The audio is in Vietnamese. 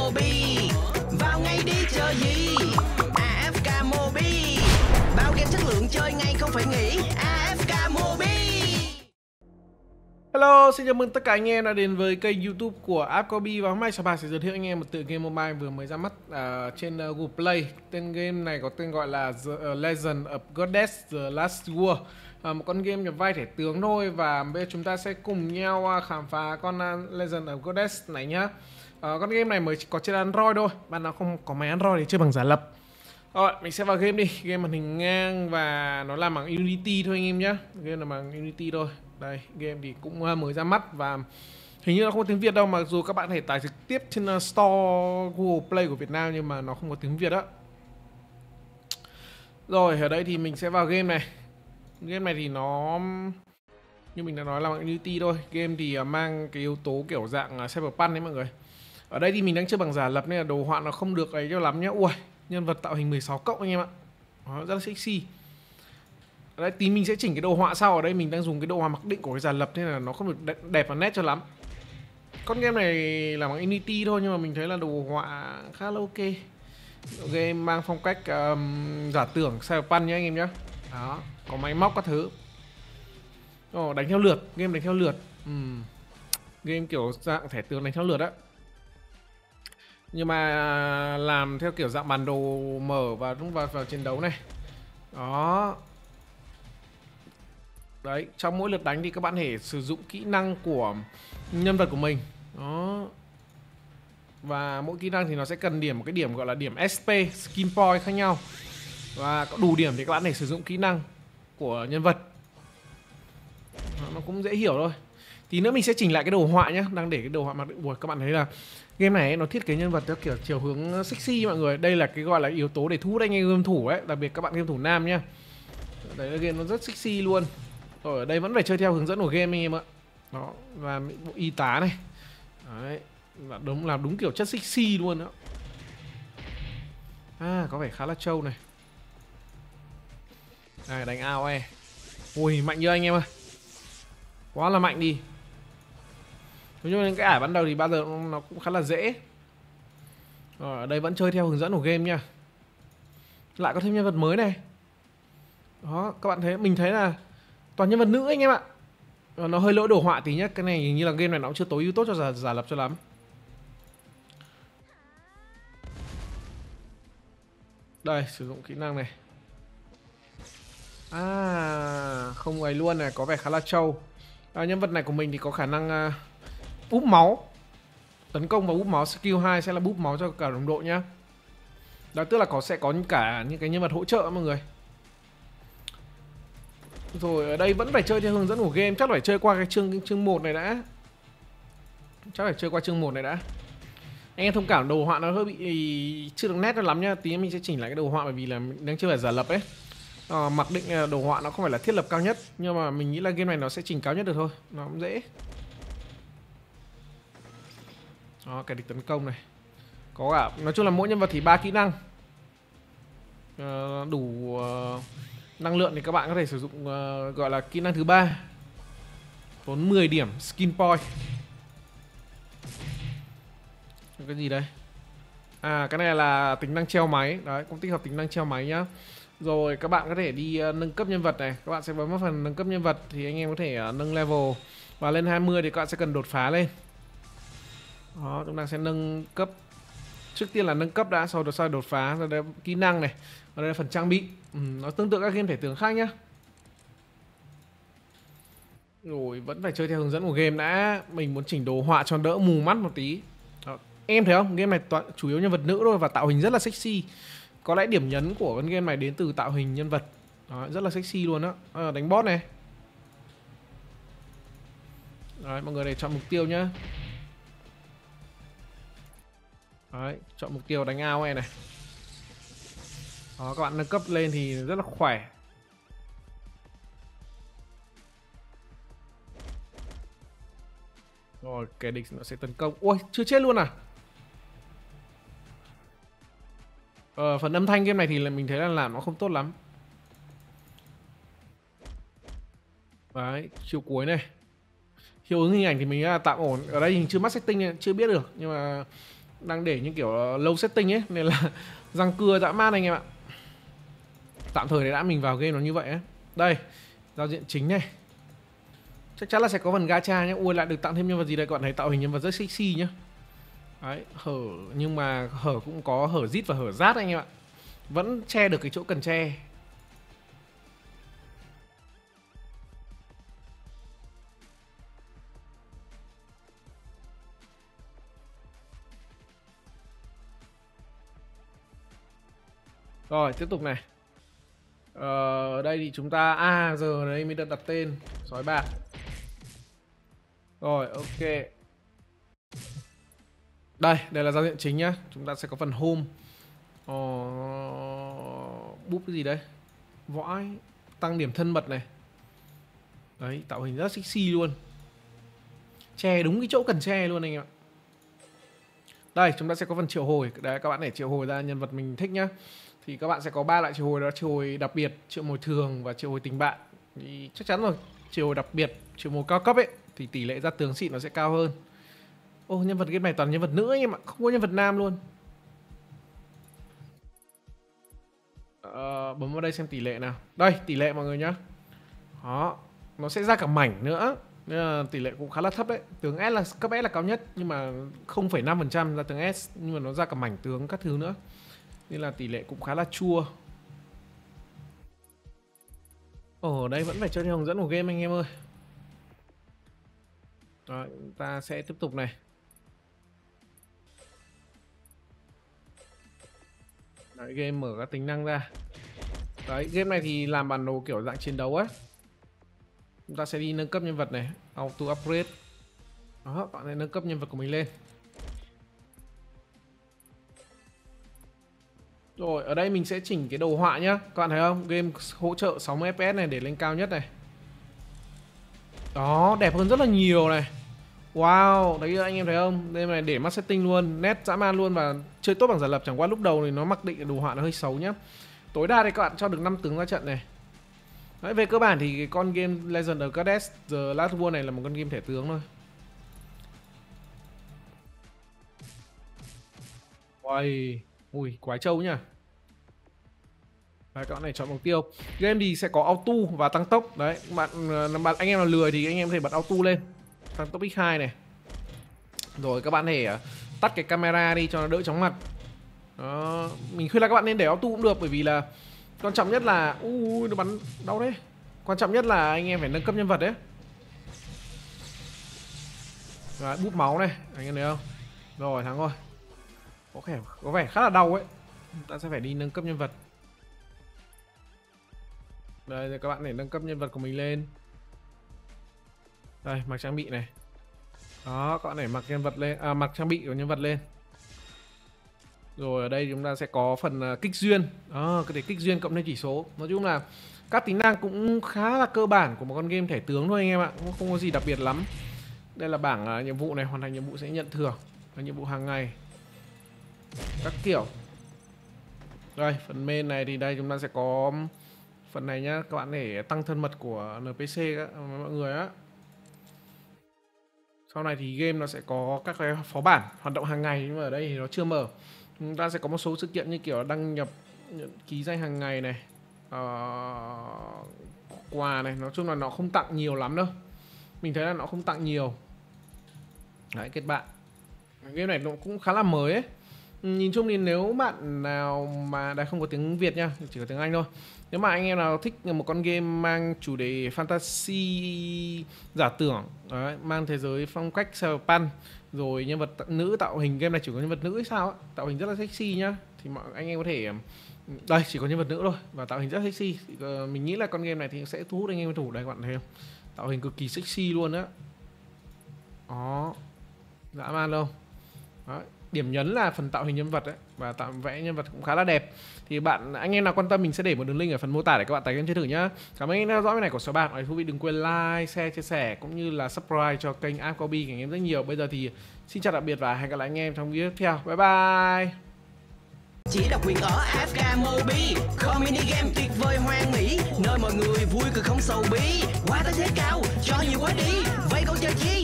Mobi. Vào ngay đi chờ gì? AFK Mobi. Bao game chất lượng chơi ngay không phải nghĩ. AFK Mobi. Hello, xin chào mừng tất cả anh em đã đến với kênh YouTube của AFK. Và hôm nay Sapa sẽ giới thiệu anh em một tựa game mobile vừa mới ra mắt trên Google Play. Tên game này có tên gọi là The Legend of Goddess The Last War. Một con game nhập vai thẻ tướng thôi. Và bây giờ chúng ta sẽ cùng nhau khám phá con Legend of Goddess này nhá. Con game này mới có trên Android thôi. Bạn nào không có máy Android thì chơi bằng giả lập. Rồi, mình sẽ vào game đi. Game màn hình ngang và nó làm bằng Unity thôi anh em nhé. Game là bằng Unity thôi. Đây, game thì cũng mới ra mắt và hình như nó không có tiếng Việt đâu. Mặc dù các bạn có thể tải trực tiếp trên Store Google Play của Việt Nam nhưng mà nó không có tiếng Việt á. Rồi, ở đây thì mình sẽ vào game này. Game này thì nó như mình đã nói là bằng Unity thôi. Game thì mang cái yếu tố kiểu dạng Cyberpunk đấy mọi người. Ở đây thì mình đang chơi bằng giả lập nên là đồ họa nó không được ấy cho lắm nhá. Ui, nhân vật tạo hình 16 cộng anh em ạ. Đó, rất là sexy. Ở đây tí mình sẽ chỉnh cái đồ họa sau. Ở đây mình đang dùng cái đồ họa mặc định của cái giả lập nên là nó không được đẹp và nét cho lắm. Con game này là bằng Unity thôi nhưng mà mình thấy là đồ họa khá là ok. Game mang phong cách giả tưởng Cyberpunk nhá anh em nhá. Đó, có máy móc các thứ. Đánh theo lượt, game đánh theo lượt. Game kiểu dạng thẻ tướng đánh theo lượt á. Nhưng mà làm theo kiểu dạng bản đồ mở và đúng vào chiến đấu này. Đó. Đấy, trong mỗi lượt đánh thì các bạn có thể sử dụng kỹ năng của nhân vật của mình. Đó. Và mỗi kỹ năng thì nó sẽ cần điểm một cái điểm gọi là điểm SP, skin point khác nhau. Và có đủ điểm thì các bạn có thể sử dụng kỹ năng của nhân vật. Nó cũng dễ hiểu thôi. Tí nữa mình sẽ chỉnh lại cái đồ họa nhé. Đang để cái đồ họa mặc định. Ui, các bạn thấy là game này nó thiết kế nhân vật theo kiểu chiều hướng sexy mọi người. Đây là cái gọi là yếu tố để thu hút anh em game thủ ấy. Đặc biệt các bạn game thủ nam nhá. Đấy là game nó rất sexy luôn. Rồi ở đây vẫn phải chơi theo hướng dẫn của game anh em ạ. Đó, và bộ y tá này. Đấy, làm đúng kiểu chất sexy luôn đó. Có vẻ khá là trâu này. Đây, đánh AOE. Ui, mạnh như anh em ơi. Quá là mạnh đi. Nói chung là cái ải ban đầu thì bao giờ nó cũng khá là dễ. Rồi, ở đây vẫn chơi theo hướng dẫn của game nha. Lại có thêm nhân vật mới này. Đó, các bạn thấy, mình thấy là toàn nhân vật nữ anh em ạ. Nó hơi lỗi đồ họa tí nhá. Cái này hình như là game này nó cũng chưa tối ưu tốt cho giả lập cho lắm. Đây, sử dụng kỹ năng này. Không ấy luôn này, có vẻ khá là trâu. Nhân vật này của mình thì có khả năng búp máu. Tấn công và búp máu, skill 2 sẽ là búp máu cho cả đồng đội nhá. Đó tức là sẽ có cả những cái nhân vật hỗ trợ mọi người. Rồi ở đây vẫn phải chơi theo hướng dẫn của game. Chắc phải chơi qua cái chương 1 này đã. Chắc phải chơi qua chương 1 này đã. Anh em thông cảm đồ họa nó hơi bị chưa được nét cho lắm nhá. Tí mình sẽ chỉnh lại cái đồ họa bởi vì là mình đang chơi phải giả lập ấy. Mặc định đồ họa nó không phải là thiết lập cao nhất. Nhưng mà mình nghĩ là game này nó sẽ chỉnh cao nhất được thôi. Nó cũng dễ. Đó, kẻ địch tấn công này. Có cả, nói chung là mỗi nhân vật thì 3 kỹ năng. Đủ năng lượng thì các bạn có thể sử dụng gọi là kỹ năng thứ 3. Tốn 10 điểm skin point. Cái gì đây? Cái này là tính năng treo máy. Đấy, cũng tích hợp tính năng treo máy nhá. Rồi các bạn có thể đi nâng cấp nhân vật này. Các bạn sẽ bấm vào phần nâng cấp nhân vật thì anh em có thể nâng level. Và lên 20 thì các bạn sẽ cần đột phá lên. Đó, chúng ta sẽ nâng cấp. Trước tiên là nâng cấp đã, sau đó đột phá. Rồi đây kỹ năng này. Và đây là phần trang bị. Nó tương tự các game thẻ tướng khác nhá. Rồi vẫn phải chơi theo hướng dẫn của game đã. Mình muốn chỉnh đồ họa cho đỡ mù mắt một tí. Đó. Em thấy không? Game này chủ yếu nhân vật nữ thôi và tạo hình rất là sexy. Có lẽ điểm nhấn của con game này đến từ tạo hình nhân vật. Đó, rất là sexy luôn đó. Đánh boss này. Đấy, mọi người để chọn mục tiêu nhá. Đấy, chọn mục tiêu đánh AOE này. Đó, các bạn nâng cấp lên thì rất là khỏe. Rồi, kẻ địch nó sẽ tấn công. Ui, chưa chết luôn à? Phần âm thanh game này thì mình thấy là làm nó không tốt lắm. Đấy, chiều cuối này. Hiệu ứng hình ảnh thì mình đã tạm ổn. Ở đây mình chưa mắc setting chưa biết được. Nhưng mà đang để những kiểu low setting ấy, nên là răng cưa dã man anh em ạ. Tạm thời thì đã mình vào game nó như vậy ấy. Đây, giao diện chính này. Chắc chắn là sẽ có phần gacha nhé. Ui, lại được tặng thêm nhân vật gì đây các bạn thấy, tạo hình nhân vật rất sexy nhá. Đấy, hở nhưng mà hở cũng có hở rít và hở rát anh em ạ. Vẫn che được cái chỗ cần che. Rồi, tiếp tục này. Ở đây thì chúng ta giờ đây mới được đặt tên sói bạc. Rồi, ok. Đây là giao diện chính nhá. Chúng ta sẽ có phần home. Búp cái gì đấy? Või tăng điểm thân mật này. Đấy, tạo hình rất sexy luôn. Che đúng cái chỗ cần che luôn anh em ạ. Đây, chúng ta sẽ có phần triệu hồi. Đấy, các bạn để triệu hồi ra nhân vật mình thích nhá. Thì các bạn sẽ có 3 loại triệu hồi, đó triệu hồi đặc biệt, triệu hồi thường và triệu hồi tình bạn. Thì chắc chắn rồi, triệu hồi đặc biệt, triệu hồi cao cấp ấy thì tỷ lệ ra tướng xịn nó sẽ cao hơn. Ô, nhân vật game này toàn nhân vật nữ anh em ạ, không có nhân vật nam luôn. Bấm vào đây xem tỷ lệ nào. Đây, tỷ lệ mọi người nhá. Đó, nó sẽ ra cả mảnh nữa. Nên là tỷ lệ cũng khá là thấp đấy. Tướng S là cấp S là cao nhất, nhưng mà 0,5% ra tướng S, nhưng mà nó ra cả mảnh tướng các thứ nữa. Nên là tỷ lệ cũng khá là chua. Ở đây vẫn phải cho theo hướng dẫn của game anh em ơi. Rồi, chúng ta sẽ tiếp tục này. Đấy, game mở các tính năng ra. Đấy, game này thì làm bản đồ kiểu dạng chiến đấu á. Chúng ta sẽ đi nâng cấp nhân vật này, auto upgrade. Đó, bạn này nâng cấp nhân vật của mình lên. Rồi, ở đây mình sẽ chỉnh cái đồ họa nhá. Các bạn thấy không? Game hỗ trợ 60 FPS này để lên cao nhất này. Đó, đẹp hơn rất là nhiều này. Wow, đấy anh em thấy không? Đây này để max setting luôn, nét dã man luôn. Và chơi tốt bằng giả lập, chẳng qua lúc đầu thì nó mặc định đồ họa nó hơi xấu nhá. Tối đa thì các bạn cho được 5 tướng ra trận này. Đấy, về cơ bản thì cái con game Legend of Goddess The Last War này là một con game thẻ tướng thôi. Wow. Ui, quái trâu nhá. Đấy, các bạn này chọn mục tiêu. Game thì sẽ có auto và tăng tốc. Đấy, anh em nào lười thì anh em có thể bật auto lên. Tăng tốc x2 này. Rồi các bạn thể tắt cái camera đi cho nó đỡ chóng mặt. Đó, mình khuyên là các bạn nên để auto cũng được, bởi vì là quan trọng nhất là nó bắn đau đấy. Quan trọng nhất là anh em phải nâng cấp nhân vật đấy. Đấy, búp máu này, anh em thấy không? Rồi, thắng rồi. Có vẻ khá là đau ấy. Ta sẽ phải đi nâng cấp nhân vật. Đây, rồi các bạn để nâng cấp nhân vật của mình lên. Đây, mặc trang bị này. Đó, các bạn để mặc nhân vật lên, mặc trang bị của nhân vật lên. Rồi ở đây chúng ta sẽ có phần kích duyên. Đó, có thể kích duyên cộng thêm chỉ số. Nói chung là các tính năng cũng khá là cơ bản của một con game thẻ tướng thôi anh em ạ. Cũng không có gì đặc biệt lắm. Đây là bảng nhiệm vụ này, hoàn thành nhiệm vụ sẽ nhận thưởng. Là nhiệm vụ hàng ngày. Các kiểu. Rồi, phần main này thì đây chúng ta sẽ có phần này nhá. Các bạn để tăng thân mật của NPC mọi người á. Sau này thì game nó sẽ có các cái phó bản hoạt động hàng ngày, nhưng mà ở đây thì nó chưa mở. Chúng ta sẽ có một số sự kiện như kiểu đăng nhập ký danh hàng ngày này, quà này. Nói chung là nó không tặng nhiều lắm đâu. Mình thấy là nó không tặng nhiều. Đấy, kết bạn. Game này nó cũng khá là mới ấy. Nhìn chung thì nếu bạn nào mà đây không có tiếng Việt nha, chỉ có tiếng Anh thôi. Nếu mà anh em nào thích một con game mang chủ đề fantasy giả tưởng, đấy, mang thế giới phong cách cyberpunk, rồi nhân vật nữ, tạo hình game này chỉ có nhân vật nữ hay sao á, tạo hình rất là sexy nhá, thì mọi anh em có thể đây chỉ có nhân vật nữ thôi và tạo hình rất sexy. Mình nghĩ là con game này thì sẽ thu hút anh em thủ. Đây các bạn thấy không? Tạo hình cực kỳ sexy luôn á. Đó, dã man không? Đấy. Điểm nhấn là phần tạo hình nhân vật ấy, và tạo vẽ nhân vật cũng khá là đẹp. Thì anh em nào quan tâm mình sẽ để một đường link ở phần mô tả để các bạn tải game chơi thử nhá. Cảm ơn anh em theo dõi video này của Sói Bạc. Nếu thú vị đừng quên like, share, chia sẻ cũng như là subscribe cho kênh Apcobi của anh em rất nhiều. Bây giờ thì xin chào tạm biệt và hẹn gặp lại anh em trong video tiếp theo. Bye bye. Chỉ độc quyền ở AFK Mobi, community game tuyệt vời hoan mỹ, nơi mọi người vui cười không sầu bí. Quá tới thế cao, cho nhiều quá đi, vậy còn chờ chi?